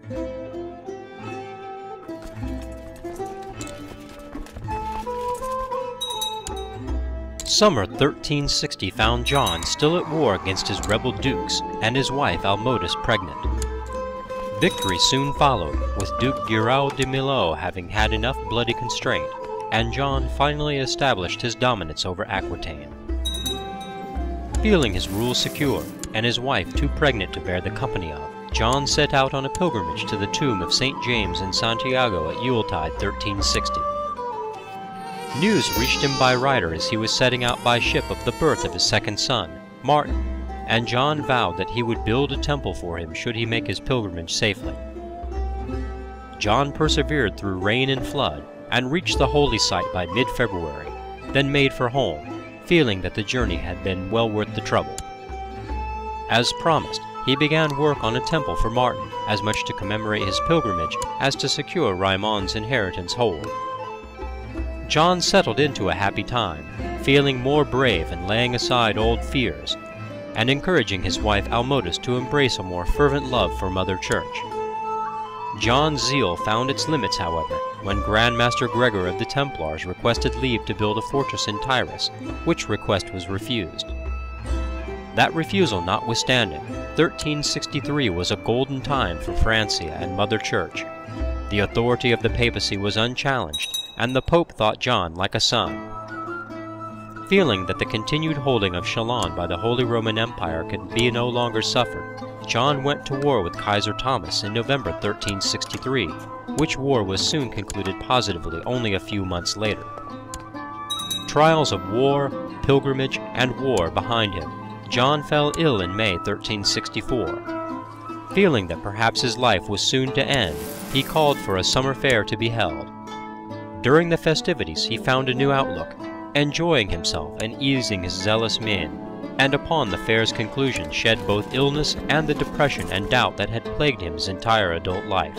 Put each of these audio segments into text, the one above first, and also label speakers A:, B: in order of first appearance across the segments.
A: Summer 1360 found John still at war against his rebel dukes and his wife Almodus pregnant. Victory soon followed, with Duke Guiraud de Millau having had enough bloody constraint, and John finally established his dominance over Aquitaine. Feeling his rule secure, and his wife too pregnant to bear the company of, John set out on a pilgrimage to the tomb of St. James in Santiago at Yuletide 1360. News reached him by rider as he was setting out by ship of the birth of his second son, Martin, and John vowed that he would build a temple for him should he make his pilgrimage safely. John persevered through rain and flood, and reached the holy site by mid-February, then made for home, feeling that the journey had been well worth the trouble. As promised, he began work on a temple for Martin, as much to commemorate his pilgrimage as to secure Raimond's inheritance whole. John settled into a happy time, feeling more brave and laying aside old fears, and encouraging his wife Almodus to embrace a more fervent love for Mother Church. John's zeal found its limits, however, when Grand Master Gregor of the Templars requested leave to build a fortress in Tyrus, which request was refused. That refusal notwithstanding, 1363 was a golden time for Francia and Mother Church. The authority of the papacy was unchallenged, and the Pope thought John like a son. Feeling that the continued holding of Chalon by the Holy Roman Empire could be no longer suffered, John went to war with Kaiser Thomas in November 1363, which war was soon concluded positively only a few months later. Trials of war, pilgrimage, and war behind him, John fell ill in May 1364. Feeling that perhaps his life was soon to end, he called for a summer fair to be held. During the festivities he found a new outlook, enjoying himself and easing his zealous mien, and upon the fair's conclusion shed both illness and the depression and doubt that had plagued him his entire adult life.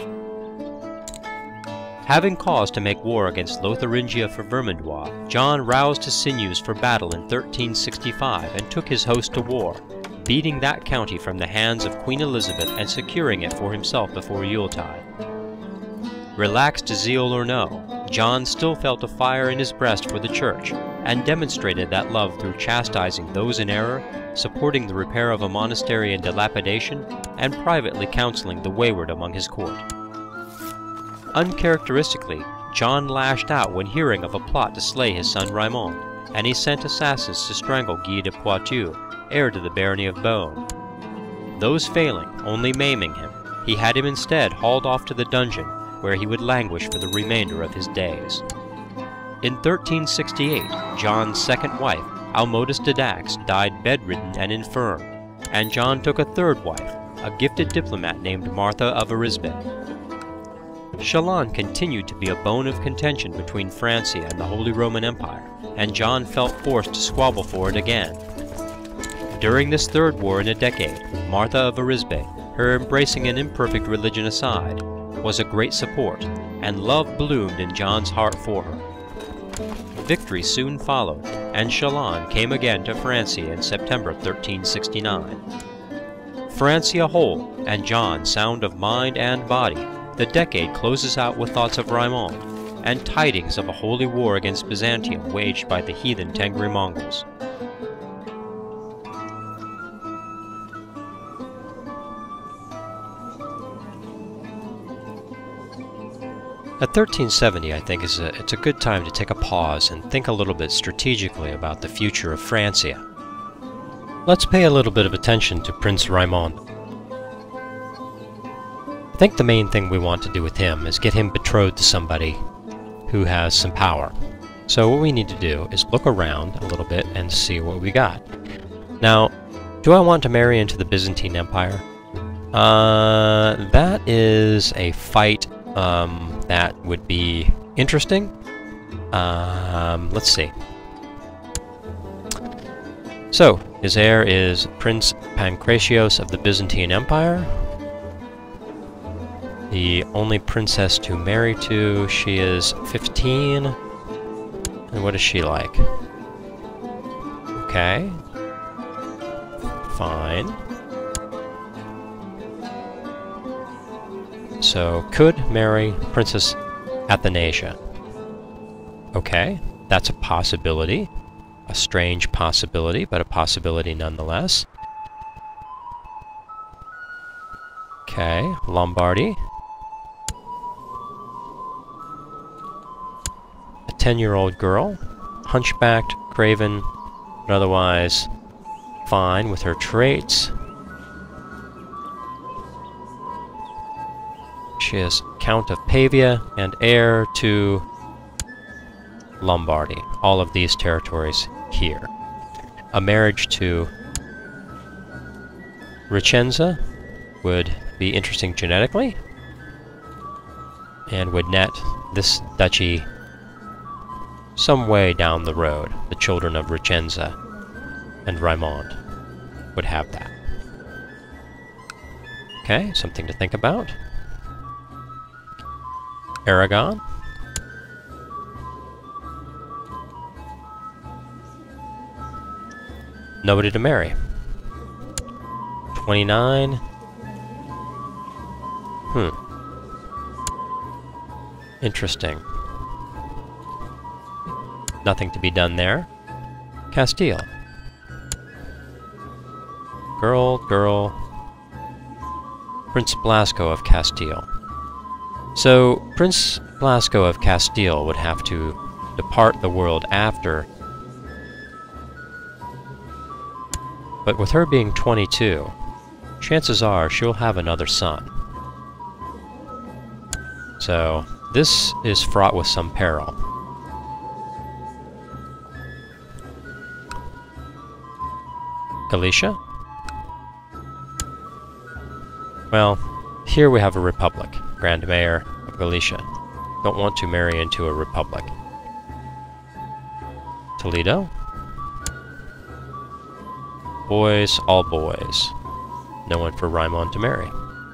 A: Having cause to make war against Lotharingia for Vermandois, John roused his sinews for battle in 1365 and took his host to war, beating that county from the hands of Queen Elizabeth and securing it for himself before Yuletide. Relaxed zeal or no, John still felt a fire in his breast for the Church, and demonstrated that love through chastising those in error, supporting the repair of a monastery in dilapidation, and privately counseling the wayward among his court. Uncharacteristically, John lashed out when hearing of a plot to slay his son Raimond, and he sent assassins to strangle Guy de Poitou, heir to the barony of Beaune. Those failing, only maiming him, he had him instead hauled off to the dungeon, where he would languish for the remainder of his days. In 1368, John's second wife, Almodus de Dax, died bedridden and infirm, and John took a third wife, a gifted diplomat named Martha of Arisbe. Chalon continued to be a bone of contention between Francia and the Holy Roman Empire, and John felt forced to squabble for it again. During this third war in a decade, Martha of Arisbe, her embracing an imperfect religion aside, was a great support, and love bloomed in John's heart for her. Victory soon followed, and Chalon came again to Francia in September 1369. Francia whole, and John sound of mind and body, the decade closes out with thoughts of Raimond, and tidings of a holy war against Byzantium waged by the heathen Tengri Mongols. At 1370, I think it's a good time to take a pause and think a little bit strategically about the future of Francia. Let's pay a little bit of attention to Prince Raimond. I think the main thing we want to do with him is get him betrothed to somebody who has some power. So what we need to do is look around a little bit and see what we got. Now, do I want to marry into the Byzantine Empire? That is a fight that would be interesting. Let's see. So, his heir is Prince Pancratios of the Byzantine Empire. The only princess to marry to, she is 15. And what is she like? Okay. Fine. So, could marry Princess Athanasia. Okay, that's a possibility. A strange possibility, but a possibility nonetheless. Okay, Lombardy. A 10-year-old girl, hunchbacked, craven, but otherwise fine with her traits. She is Count of Pavia and heir to Lombardy. All of these territories here. A marriage to Vicenza would be interesting genetically and would net this duchy some way down the road. The children of Vicenza and Raimond would have that. Okay, something to think about. Aragon. Nobody to marry. 29. Interesting. Nothing to be done there. Castile. Girl. Prince Blasco of Castile. So, Prince Blasco of Castile would have to depart the world after. But with her being 22, chances are she'll have another son. So, this is fraught with some peril. Galicia? Well, here we have a republic. Grand Mayor of Galicia. Don't want to marry into a republic. Toledo? Boys, all boys. No one for Raimond to marry.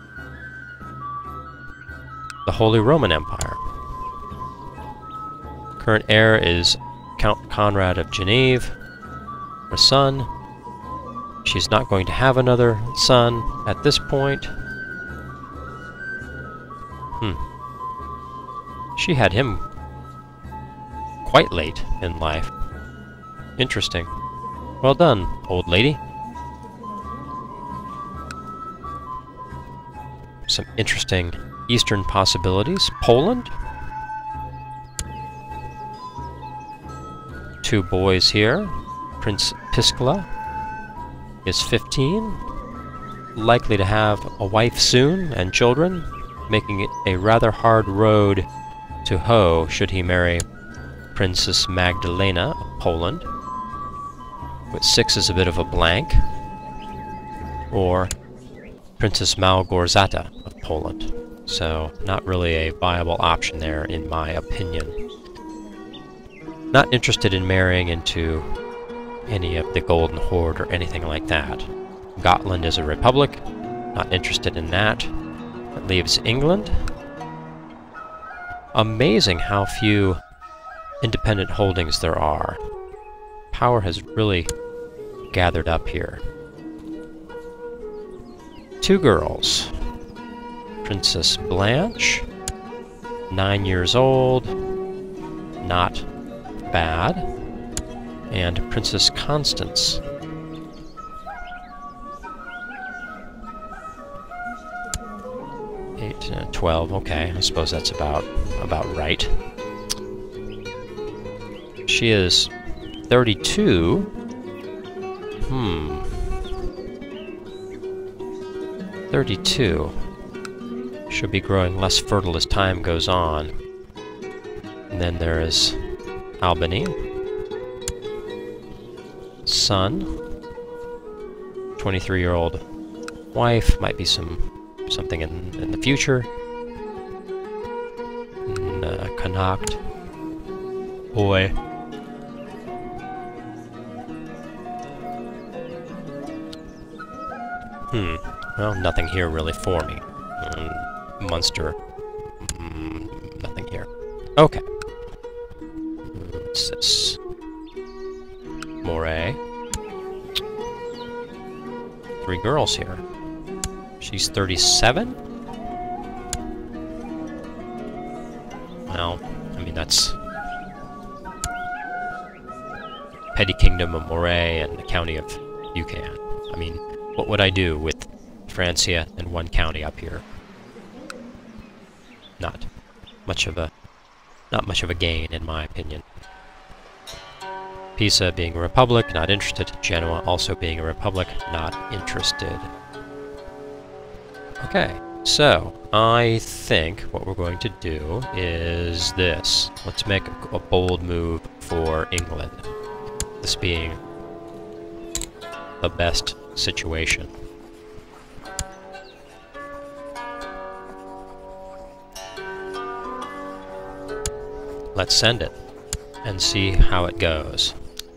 A: The Holy Roman Empire. Current heir is Count Conrad of Genève. Her son. She's not going to have another son at this point. She had him quite late in life. Interesting. Well done, old lady. Some interesting eastern possibilities. Poland. 2 boys here. Prince Piskla is 15. Likely to have a wife soon and children, making it a rather hard road to hoe should he marry Princess Magdalena of Poland. But 6 is a bit of a blank. Or Princess Małgorzata of Poland. So, not really a viable option there, in my opinion. Not interested in marrying into any of the Golden Horde or anything like that. Gotland is a republic. Not interested in that. That leaves England. Amazing how few independent holdings there are. Power has really gathered up here. 2 girls. Princess Blanche, 9 years old, not bad. And Princess Constance. Eight, 12, okay, I suppose that's about right. She is 32. 32. Should be growing less fertile as time goes on. And then there is Albany. Son. 23-year-old wife. Might be something in the future. Connacht. Boy. Well, nothing here really for me. Munster. Nothing here. Okay. What's this? Moray. 3 girls here. She's 37? Well, I mean, that's petty kingdom of Moray and the county of Buchan. I mean, what would I do with Francia and one county up here? Not much of a gain, in my opinion. Pisa being a republic, not interested. Genoa also being a republic, not interested. Okay, so I think what we're going to do is this. Let's make a bold move for England. This being the best situation. Let's send it and see how it goes.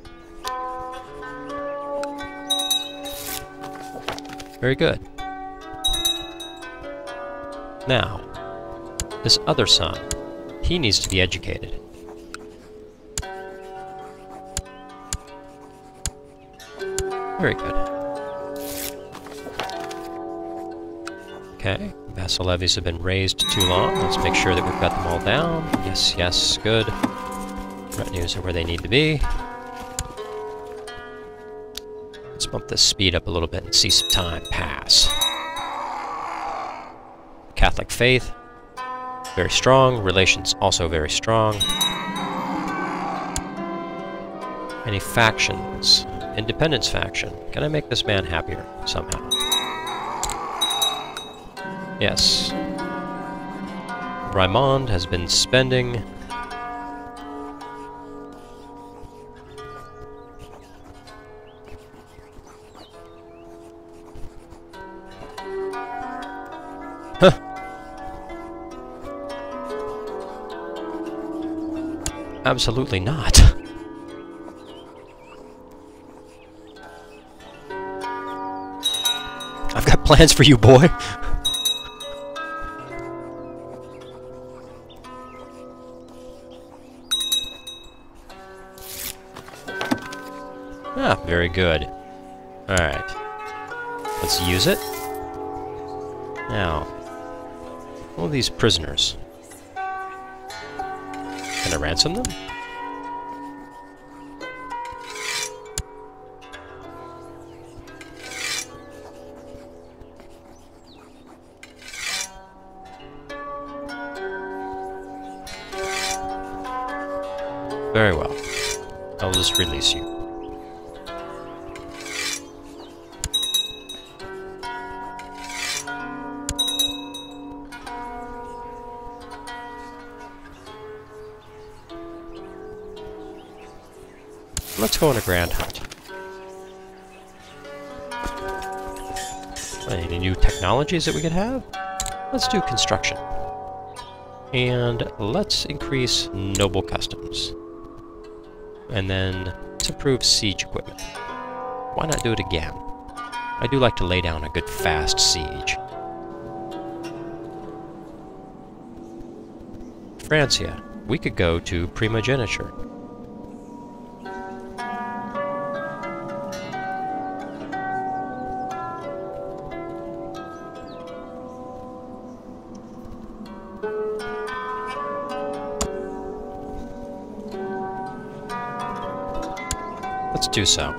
A: Very good. Now, this other son, he needs to be educated. Very good. Okay, vassal levies have been raised too long. Let's make sure that we've got them all down. Yes, yes, good. Retinues are where they need to be. Let's bump the speed up a little bit and see some time pass. Catholic faith, very strong. Relations also very strong. Any factions? Independence faction. Can I make this man happier somehow? Yes. Raimond has been spending. Huh. Absolutely not. I've got plans for you, boy. Ah, very good. Alright. Let's use it. Now, all these prisoners. Can I ransom them? Very well. I'll just release you. Let's go on a grand hunt. Any new technologies that we could have? Let's do construction. And let's increase noble customs. And then let's improve siege equipment. Why not do it again? I do like to lay down a good fast siege. Francia. We could go to primogeniture. Let's do so.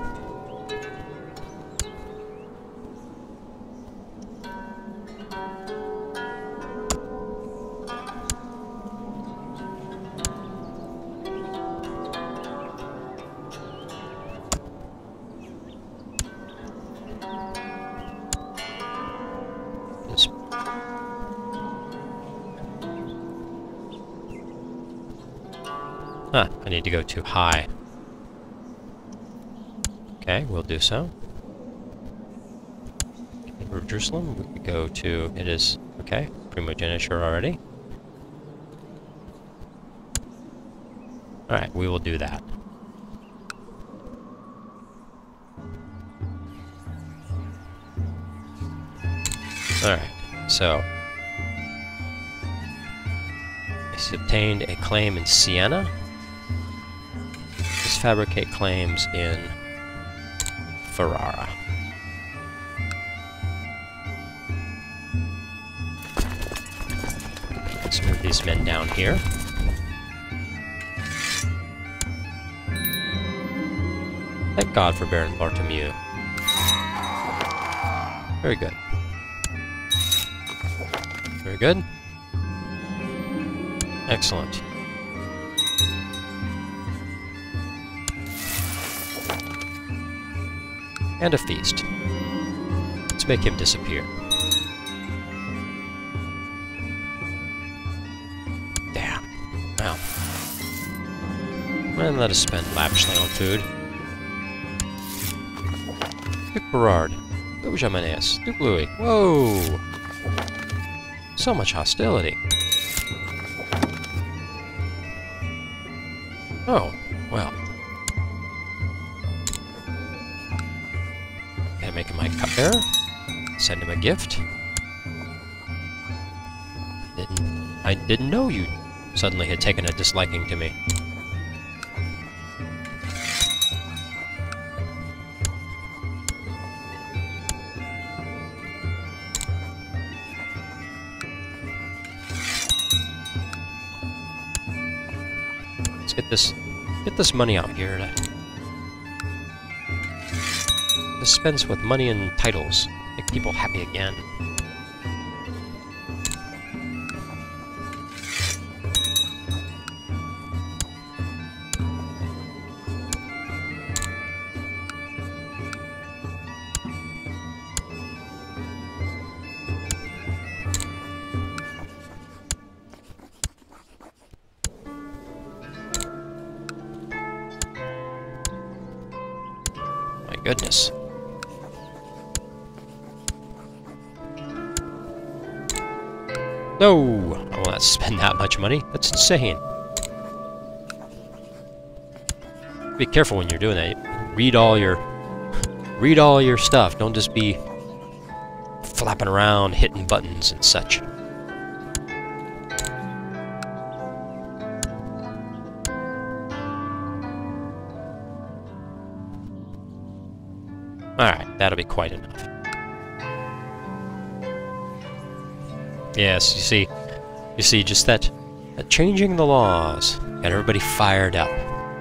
A: I need to go too high. Okay, we'll do so. In Jerusalem, we could go to, it is, okay, primogeniture already. Alright, we will do that. Alright, so he's obtained a claim in Siena. Let's fabricate claims in Ferrara. Let's move these men down here. Thank God for Baron Bartholomew. Very good. Very good. Excellent. And a feast. Let's make him disappear. Damn. Wow. And let us spend lavishly on food. Duke Berard. Duke Jamaneus. Duke Louis. Whoa! So much hostility. Oh, well. Gotta make him my cupbearer. Send him a gift. I didn't know you suddenly had taken a disliking to me. Let's get this money out here to dispense with money and titles. Make people happy again. Goodness. No! I won't spend that much money. That's insane. Be careful when you're doing that. Read all your stuff. Don't just be flapping around, hitting buttons and such. Alright, that'll be quite enough. Yes, you see, just that changing the laws got everybody fired up.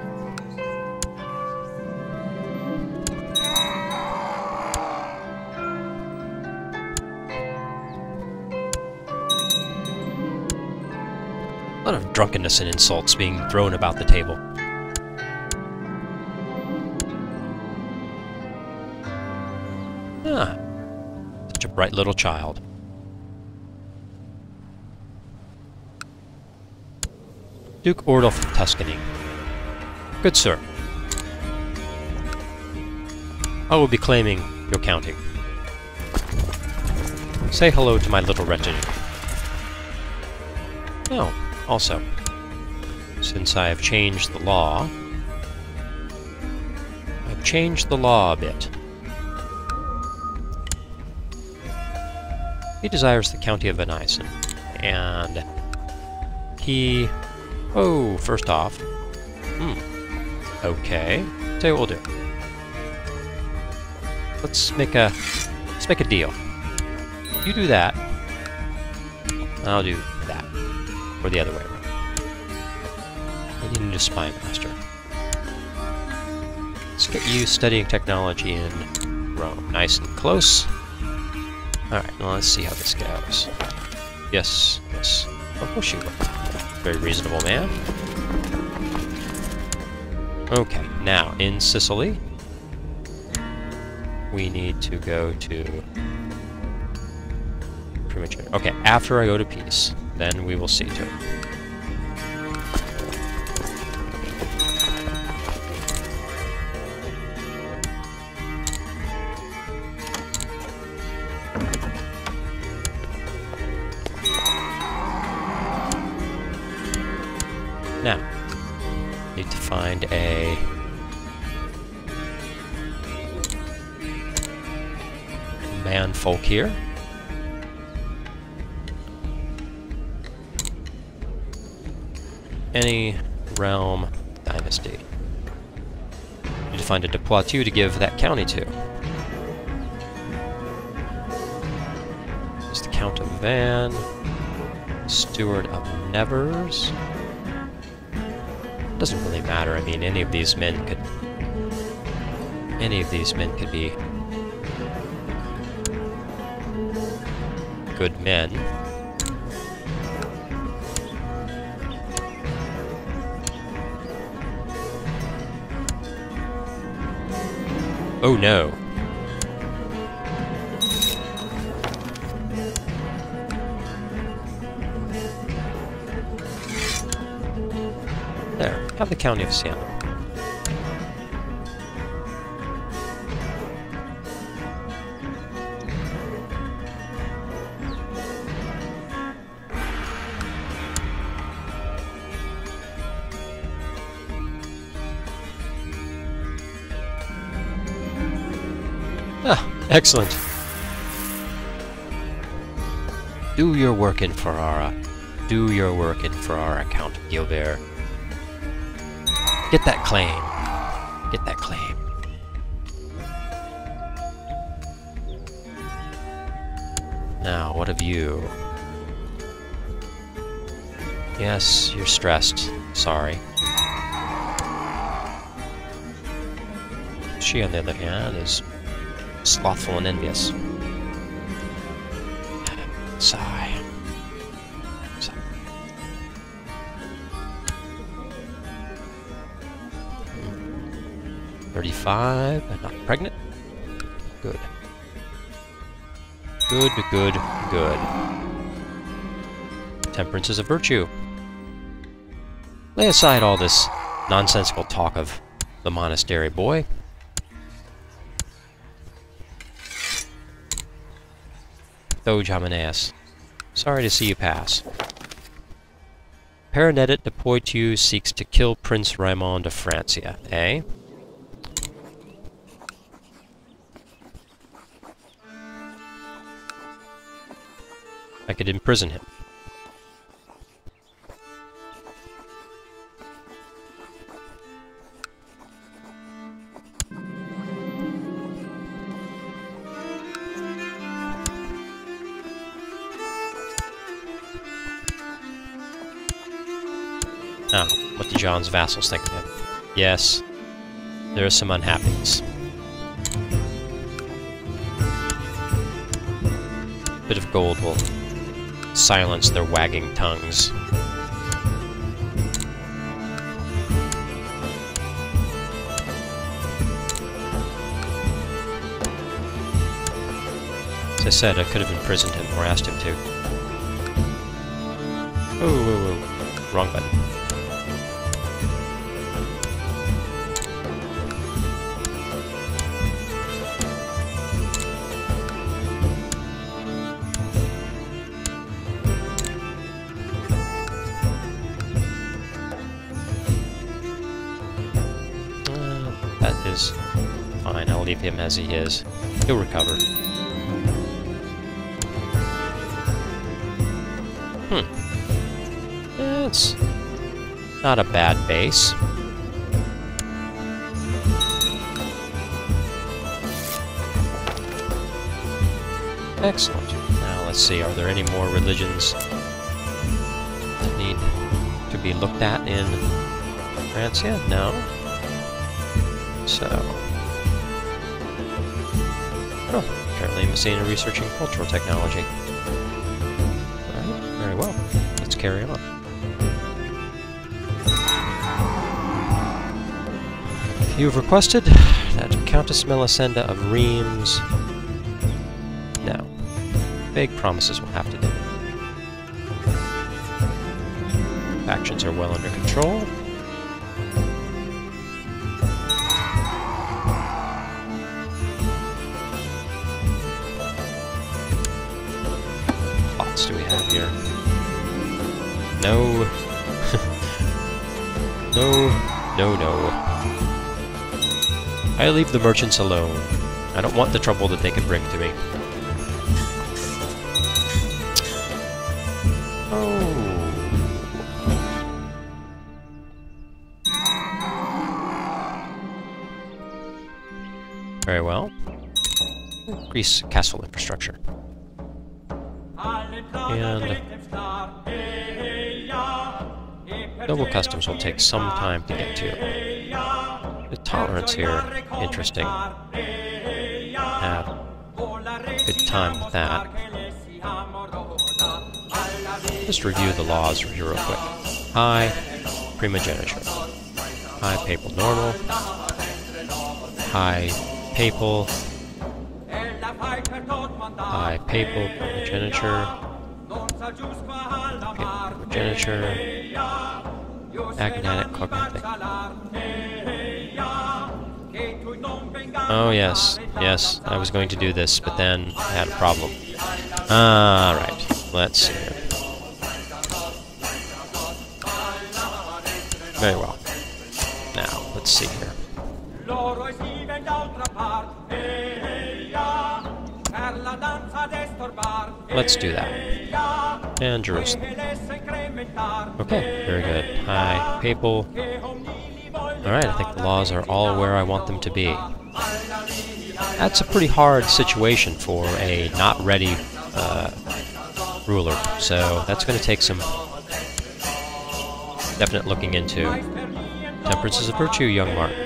A: A lot of drunkenness and insults being thrown about the table. Ah, such a bright little child. Duke Ordulf of Tuscany. Good sir. I will be claiming your counting. Say hello to my little retinue. Oh, also, since I have changed the law, I've changed the law a bit. He desires the county of Venison, and he... Oh, first off... Okay. Tell you what we'll do. Let's make a deal. You do that, I'll do that. Or the other way around. I need a new spy master. Let's get you studying technology in Rome. Nice and close. Alright, well, let's see how this goes. Yes, yes. Of course you will. Very reasonable man. Okay, now, in Sicily, we need to go to... Premature. Okay, after I go to peace, then we will see to it. Now, need to find a manfolk here. Any realm dynasty. Need to find a de Poitou to give that county to. Is the Count of Van, Steward of Nevers. Doesn't really matter. I mean, any of these men could Any of these men could be good men. Oh no. There, have the County of Siena. Ah, excellent. Do your work in Ferrara. Do your work in Ferrara, Count Gilbert. Get that claim. Get that claim. Now, what of you? Yes, you're stressed. Sorry. She, on the other hand, is slothful and envious. Sigh. Sigh. 35, and not pregnant. Good. Good, good, good. Temperance is a virtue. Lay aside all this nonsensical talk of the monastery boy. Doge Hymenaeus, sorry to see you pass. Paranedet de Poitou seeks to kill Prince Raymond of Francia, eh? I could imprison him. Now, what do John's vassals think of him? Yes, there is some unhappiness. A bit of gold will silence their wagging tongues. As I said, I could have imprisoned him or asked him to. Oh, whoa, whoa. Wrong button. That is fine. I'll leave him as he is. He'll recover. It's not a bad base. Excellent. Now let's see, are there any more religions that need to be looked at in Francia? No. So... oh, apparently Messina researching cultural technology. Alright, very well. Let's carry on. You've requested that Countess Melisenda of Reims... No. Vague promises will have to do. Factions are well under control. Plots do we have here? No. No. I leave the merchants alone. I don't want the trouble that they could bring to me. Oh. Very well. Increase castle infrastructure. And noble customs will take some time to get to. tolerance here. Interesting. Have a good time with that. Just review the laws here real quick. High primogeniture. High papal normal. High papal. High papal primogeniture. Primogeniture. Agnatic cognitive. Oh yes, yes, I was going to do this, but then I had a problem. Alright, let's see here. Very well. Now, let's see here. Let's do that. And Jerusalem. Okay, very good. High papal. Alright, I think the laws are all where I want them to be. That's a pretty hard situation for a not ready ruler, so that's going to take some definite looking into. Temperance is a virtue, young Mark.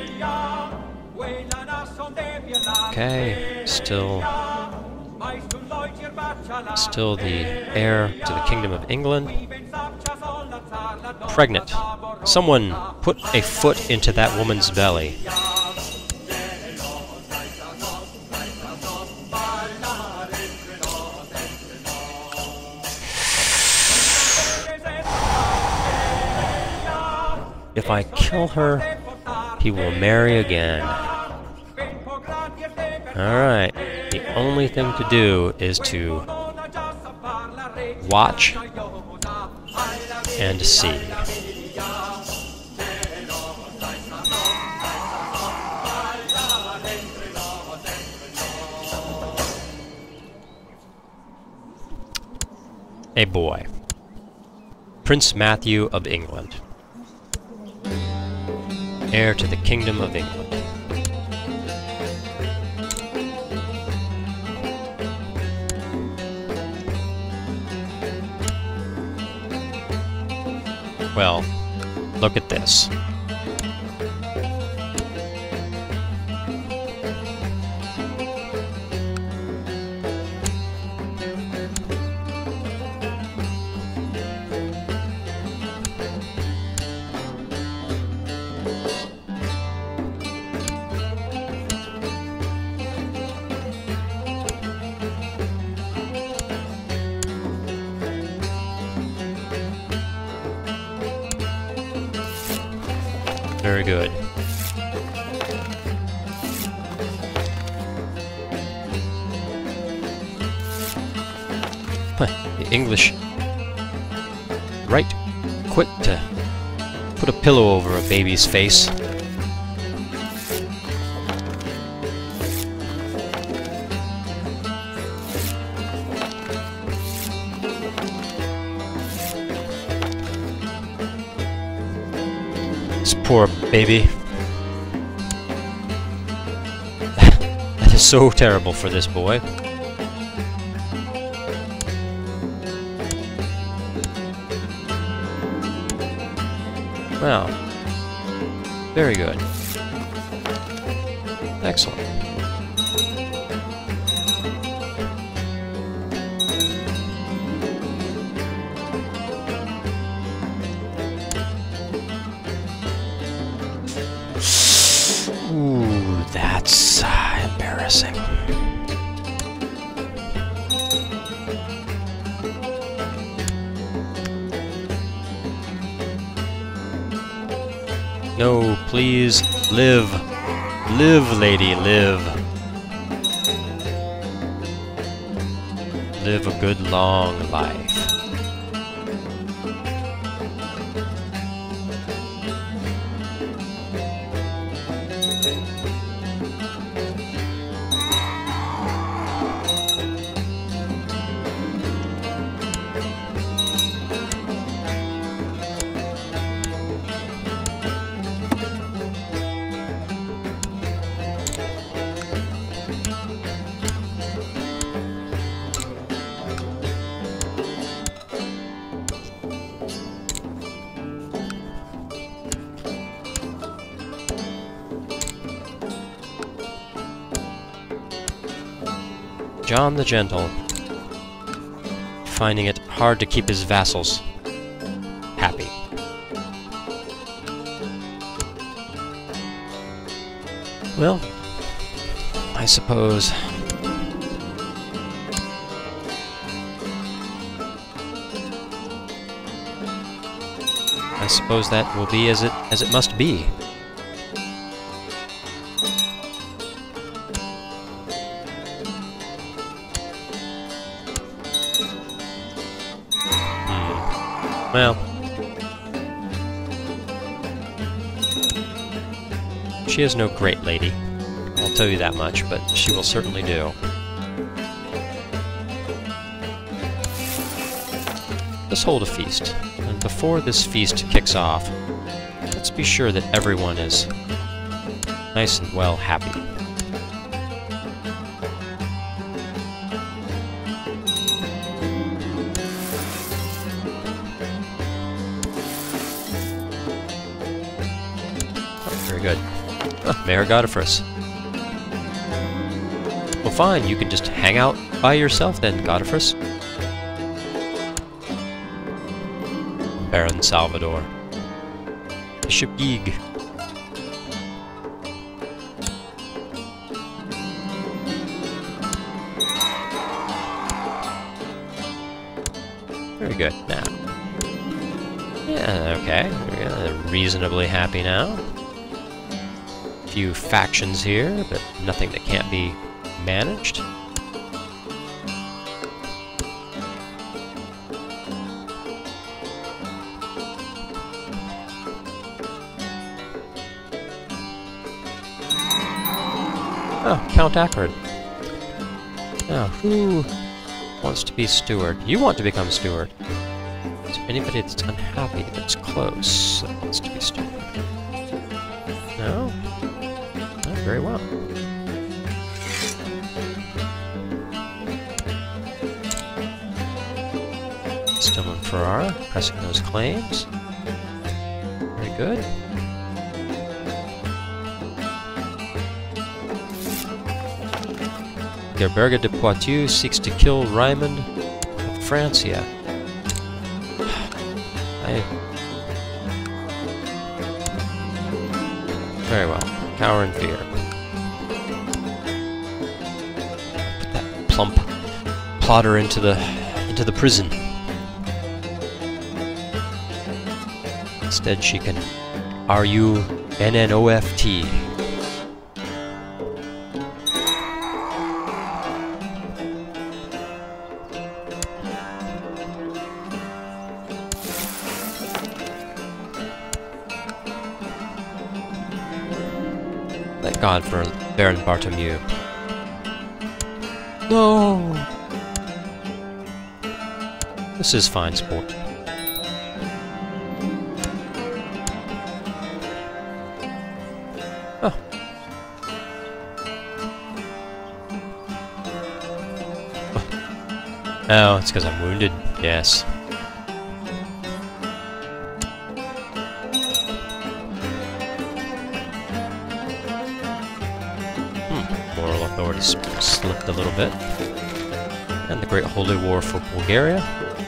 A: Okay, still the heir to the Kingdom of England. Pregnant. Someone put a foot into that woman's belly. If I kill her, he will marry again. Alright, the only thing to do is to watch and see. A boy. Prince Matthew of England. Heir to the Kingdom of England. Well, look at this. Very good. The English right quick to put a pillow over a baby's face. Poor baby. That is so terrible for this boy. Wow. Very good. Excellent. Ooh, that's embarrassing. No, please, live. Live, lady, live. Live a good, long life. John the Gentle, finding it hard to keep his vassals happy. Well, I suppose that will be as it must be. Well, she is no great lady, I'll tell you that much, but she will certainly do. Let's hold a feast, and before this feast kicks off, let's be sure that everyone is nice and well happy. Very good. Oh, Mayor Godifrus. Well, fine, you can just hang out by yourself then, Godifrus. Baron Salvador. Bishop Geeg. Very good. Now. Yeah, okay. We're reasonably happy now. Few factions here, but nothing that can't be managed. Oh, Count Acrid. Now, who wants to be steward? You want to become steward. Is there anybody that's unhappy that's close that wants to be steward? No? Oh, very well. Still in Ferrara, pressing those claims. Very good. Gerberga de Poitou seeks to kill Raymond of Francia. Very well. Cower in fear. Put that plump plotter into the prison. Instead, she can R-U-N-N-O-F-T. Thank God for Baron Bartomeu. No! This is fine sport. Oh. Oh, it's because I'm wounded. Yes. Moral authority slipped a little bit. And the Great Holy War for Bulgaria.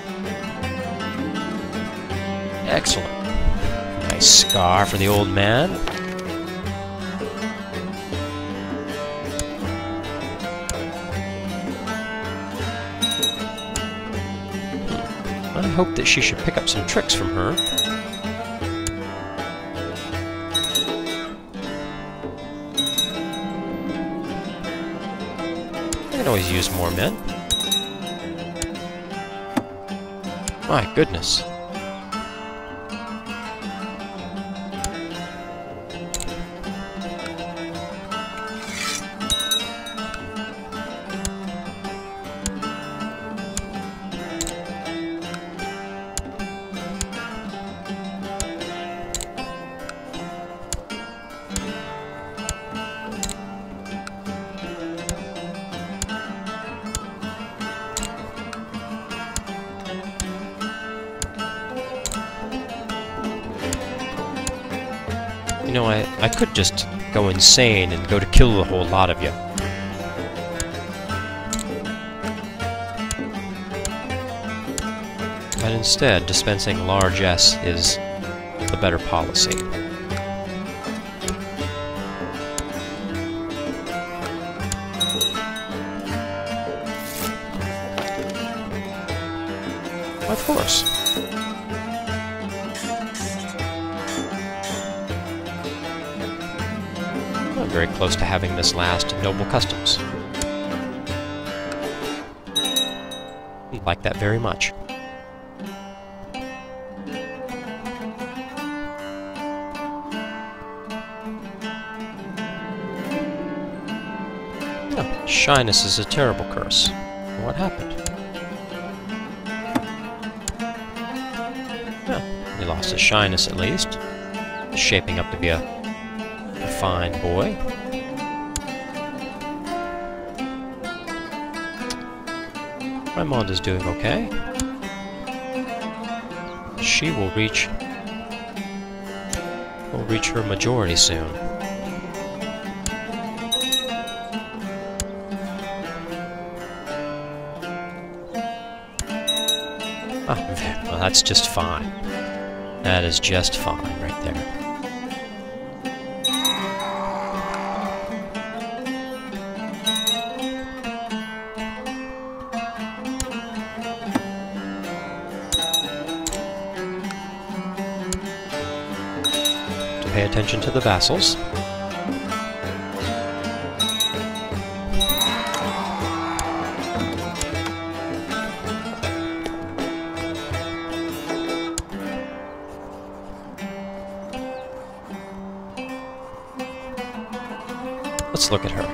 A: Excellent. Nice scar for the old man. I hope that she should pick up some tricks from her. I can always use more men. My goodness. You know, I could just go insane and go to kill the whole lot of you. And instead, dispensing largesse is the better policy. Of course. I'm very close to having this last noble customs. I like that very much. Oh, shyness is a terrible curse. What happened? He lost his shyness at least. He's shaping up to be a fine boy. Raimonda's doing okay. She will reach her majority soon. Well, that's just fine. That is just fine right there. To pay attention to the vassals. Let's look at her.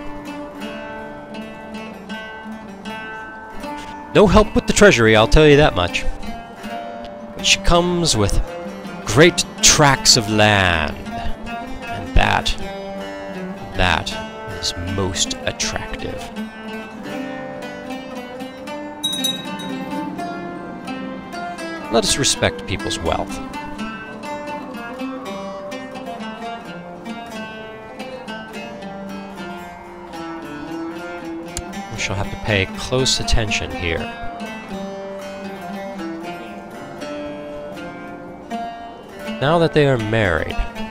A: No help with the treasury, I'll tell you that much. But she comes with great tracts of land, and that is most attractive. Let us respect people's wealth. We shall have to pay close attention here. Now that they are married,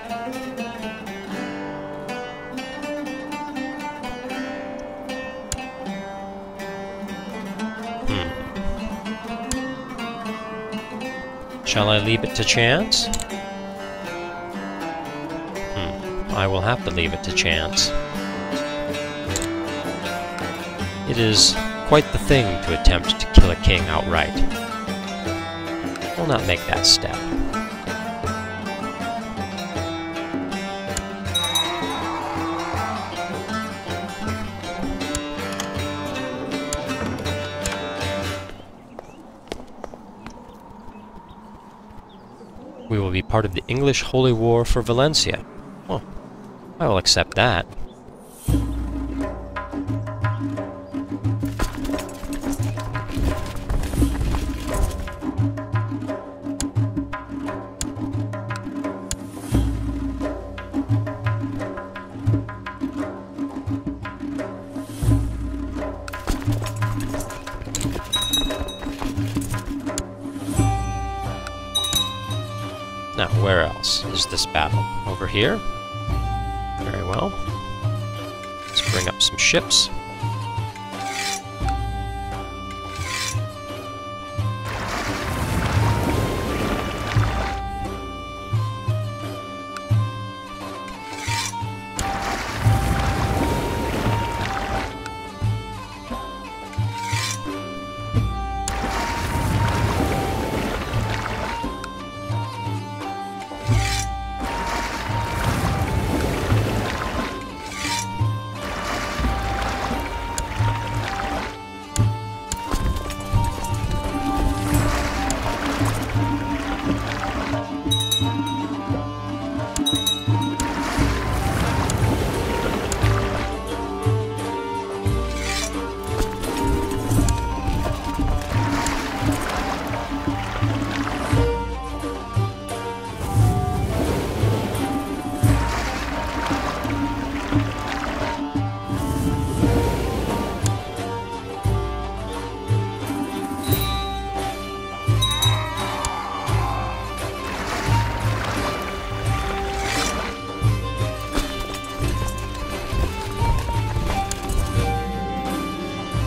A: shall I leave it to chance? I will have to leave it to chance. It is quite the thing to attempt to kill a king outright. I'll not make that step. We will be part of the English Holy War for Valencia. Well, I will accept that. Now, where else is this battle? Over here? Very well. Let's bring up some ships.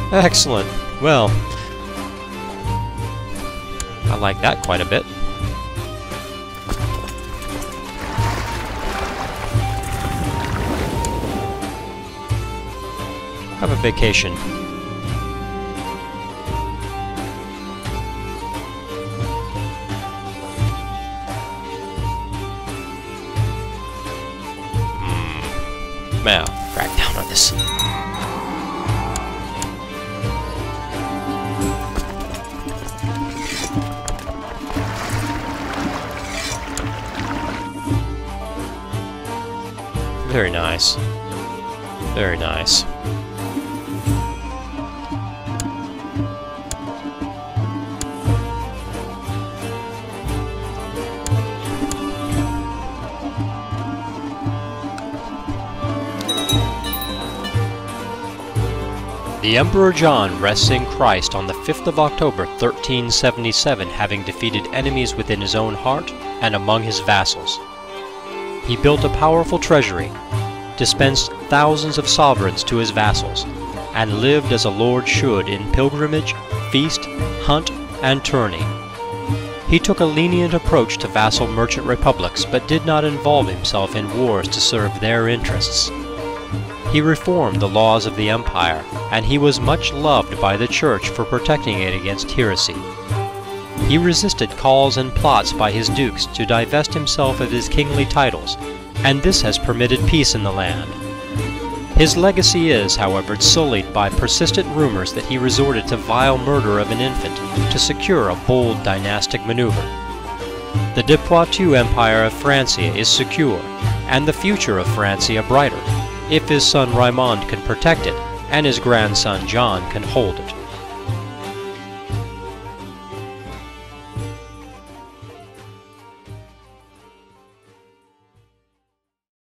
A: Excellent. Well, I like that quite a bit. Have a vacation. Now, crack down on this. Very nice. Very nice. The Emperor Jehan rests in Christ on the 5th of October 1377, having defeated enemies within his own heart and among his vassals. He built a powerful treasury, dispensed thousands of sovereigns to his vassals, and lived as a lord should in pilgrimage, feast, hunt, and tourney. He took a lenient approach to vassal merchant republics, but did not involve himself in wars to serve their interests. He reformed the laws of the empire, and he was much loved by the church for protecting it against heresy. He resisted calls and plots by his dukes to divest himself of his kingly titles, and this has permitted peace in the land. His legacy is, however, sullied by persistent rumors that he resorted to vile murder of an infant to secure a bold dynastic maneuver. The de Poitou Empire of Francia is secure, and the future of Francia brighter, if his son Raymond can protect it, and his grandson John can hold it.